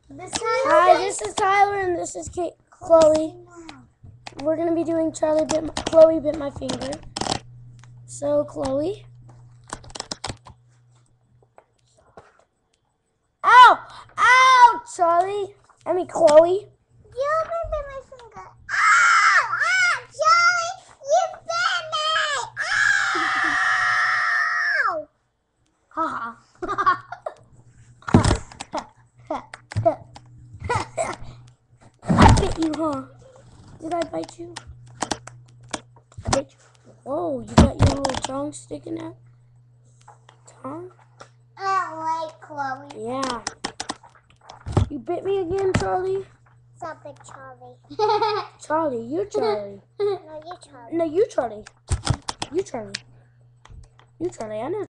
Hi, this is Tyler and this is Chloe. We're gonna be doing Chloe bit my finger. So Chloe. Ow! Ow! Chloe. You bit my finger. Ow! Ow! Charlie! You bit me! Ow! Haha. I bit you, huh? Did I bite you? I bit you. Whoa, you got your little tongue sticking out? Tongue? I don't like Chloe. Yeah. You bit me again, Charlie? Stop it, Charlie. Charlie, you're Charlie. No, you're Charlie. No, you Charlie. You Charlie. You Charlie, I know